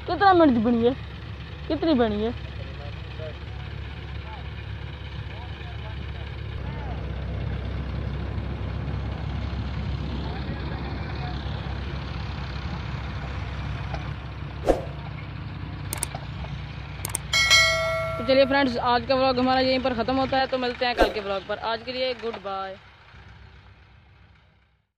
कितना मिनट की बनी है, कितनी बनी है? तो चलिए फ्रेंड्स, आज का व्लॉग हमारा यहीं पर ख़त्म होता है। तो मिलते हैं कल के व्लॉग पर। आज के लिए गुड बाय।